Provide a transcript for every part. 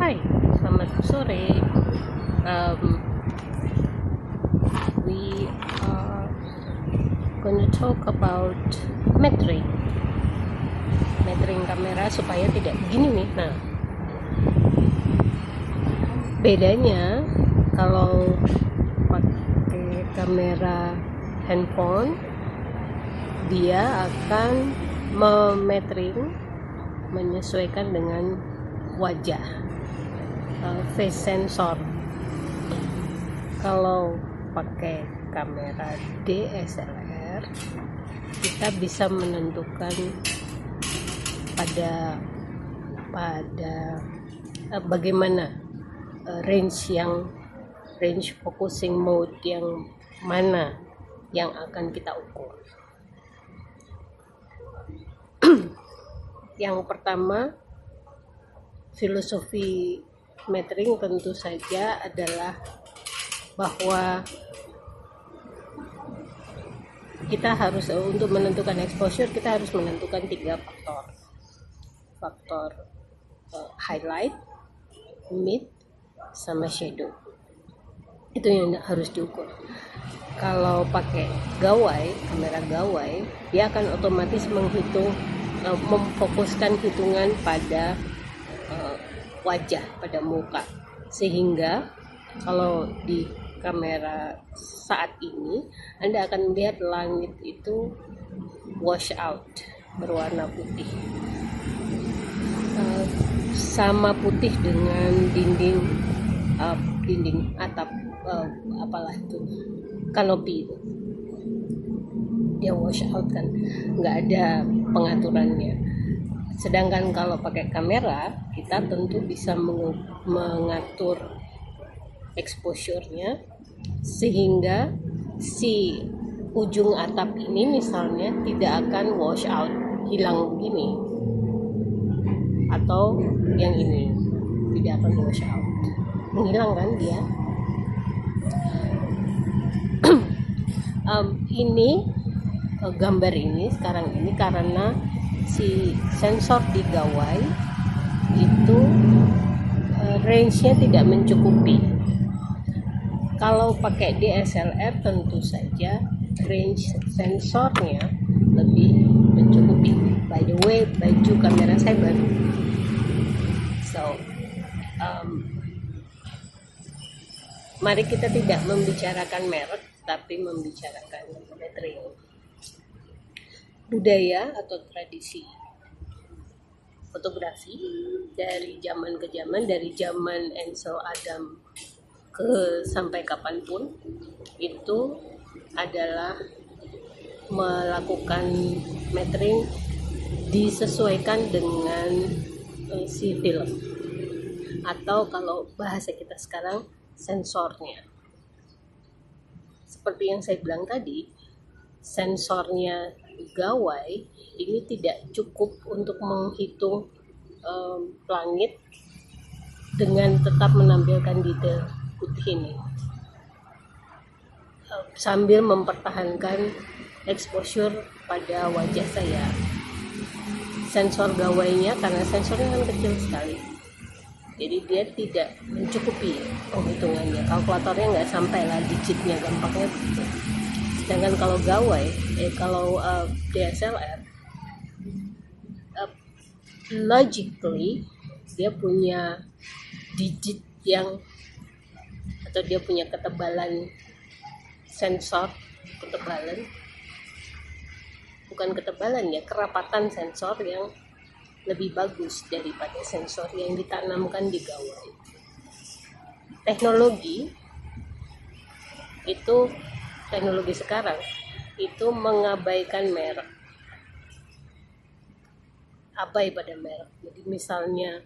Hai, selamat sore. We are going to talk about metering kamera supaya tidak begini nih. Nah, bedanya kalau pakai kamera handphone, dia akan menyesuaikan dengan wajah, face sensor. Kalau pakai kamera DSLR, kita bisa menentukan pada bagaimana range focusing mode yang mana yang akan kita ukur. Yang pertama, filosofi metering tentu saja adalah bahwa kita harus, untuk menentukan exposure, kita harus menentukan 3 faktor highlight, mid, sama shadow. Itu yang harus diukur. Kalau pakai kamera gawai, dia akan otomatis memfokuskan hitungan pada wajah, pada muka, sehingga kalau di kamera saat ini Anda akan melihat langit itu wash out, berwarna putih, sama putih dengan dinding atap, kanopi itu, dia wash out kan, nggak ada pengaturannya. Sedangkan kalau pakai kamera, kita tentu bisa mengatur exposure-nya sehingga si ujung atap ini misalnya tidak akan wash out, hilang begini, atau yang ini tidak akan wash out, menghilang kan dia. Ini gambar ini sekarang ini karena si sensor di gawai itu range-nya tidak mencukupi. Kalau pakai DSLR tentu saja range sensornya lebih mencukupi. By the way, baju kamera saya baru, so mari kita tidak membicarakan merek, tapi membicarakan metering, budaya atau tradisi fotografi dari zaman ke zaman, dari zaman Ansel Adams sampai kapanpun, itu adalah melakukan metering disesuaikan dengan si film, atau kalau bahasa kita sekarang sensornya. Seperti yang saya bilang tadi, sensornya gawai ini tidak cukup untuk menghitung langit dengan tetap menampilkan detail putih ini, sambil mempertahankan exposure pada wajah saya. Sensor gawainya, karena sensornya kan kecil sekali, jadi dia tidak mencukupi penghitungannya, kalkulatornya nggak sampai lah digitnya, gampangnya begitu. Sedangkan kalau DSLR, logically dia punya digit atau dia punya ketebalan sensor, kerapatan sensor yang lebih bagus daripada sensor yang ditanamkan di gawai. Teknologi sekarang itu mengabaikan merek, abai pada merek. Jadi misalnya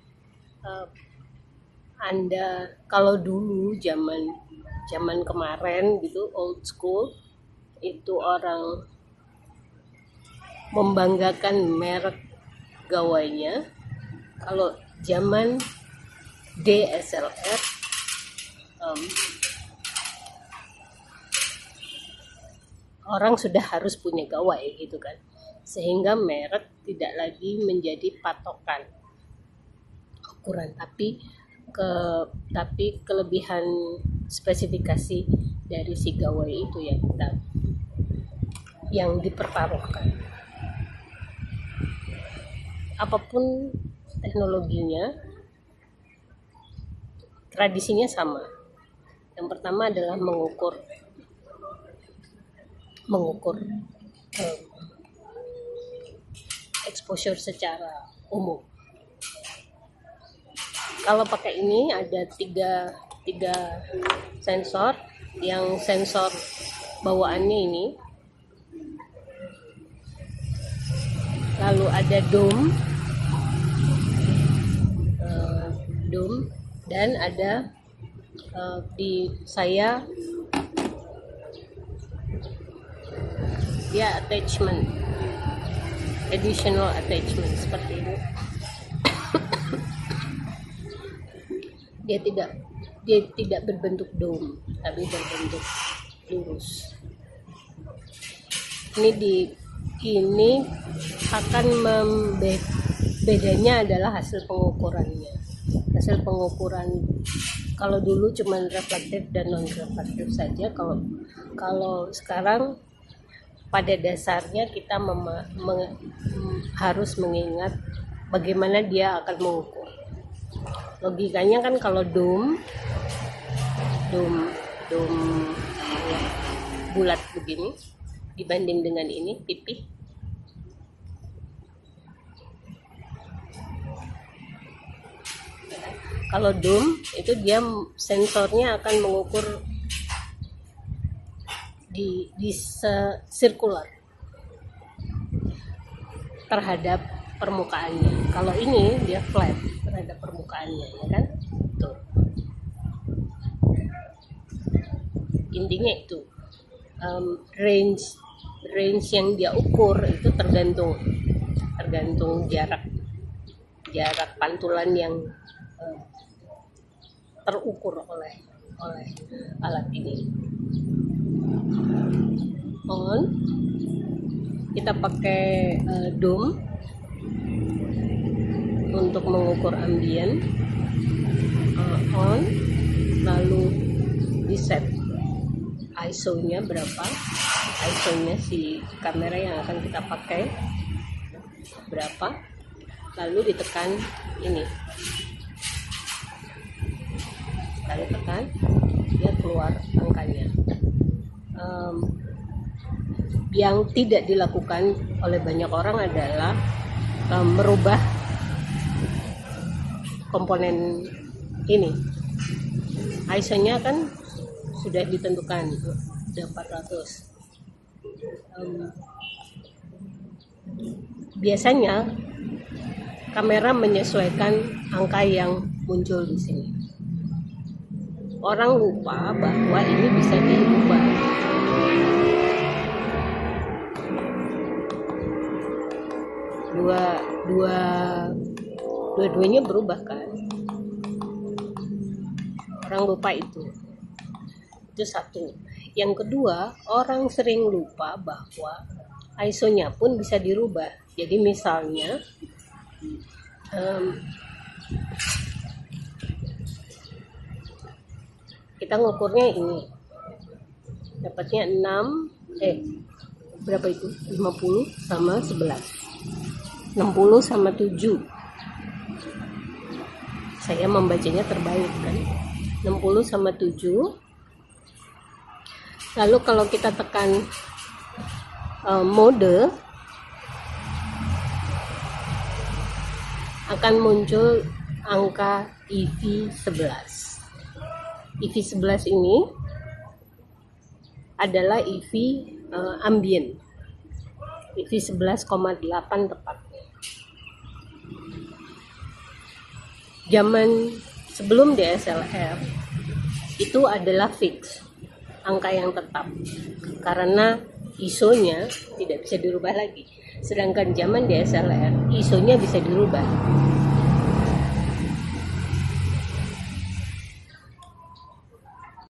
Anda, kalau dulu zaman kemarin gitu, old school, itu orang membanggakan merek gawainya. Kalau zaman DSLR, orang sudah harus punya gawai gitu kan, sehingga merek tidak lagi menjadi patokan. ukuran, tapi kelebihan spesifikasi dari si gawai itu yang dipertaruhkan. Apapun teknologinya, tradisinya sama. Yang pertama adalah mengukur exposure secara umum. Kalau pakai ini ada tiga sensor. Yang sensor bawaannya ini, lalu ada dome dan ada di saya dia additional attachment seperti ini. Dia tidak berbentuk dome, tapi berbentuk lurus. Ini akan bedanya adalah hasil pengukurannya. Hasil pengukuran kalau dulu cuma reflektif dan non reflektif saja. Kalau sekarang pada dasarnya kita harus mengingat bagaimana dia akan mengukur. Logikanya kan kalau dome bulat begini dibanding dengan ini pipih, kalau dome itu dia sensornya akan mengukur di sirkular terhadap permukaannya. Kalau ini dia flat terhadap permukaannya, ya kan? Tuh. Intinya itu range yang dia ukur itu tergantung jarak pantulan yang terukur oleh alat ini. Kita pakai dome untuk mengukur ambien, lalu di set ISO-nya berapa, ISO-nya si kamera yang akan kita pakai berapa, lalu ditekan ini, lalu tekan, dia keluar angkanya. Yang tidak dilakukan oleh banyak orang adalah merubah komponen ini. ISO-nya kan sudah ditentukan, sudah 400. Biasanya kamera menyesuaikan angka yang muncul di sini. Orang lupa bahwa ini bisa diubah. Dua-duanya berubah kan? Orang lupa itu satu. Yang kedua, orang sering lupa bahwa ISO-nya pun bisa dirubah. Jadi misalnya kita ngukurnya ini dapatnya 50 sama 11, 60 sama 7. Saya membacanya terbalik kan, 60 sama 7. Lalu kalau kita tekan mode, akan muncul angka EV11. EV11 ini adalah EV ambient, EV 11,8 tepatnya. Zaman sebelum DSLR itu adalah fix, angka yang tetap, karena ISO-nya tidak bisa dirubah lagi. Sedangkan zaman DSLR ISO-nya bisa dirubah.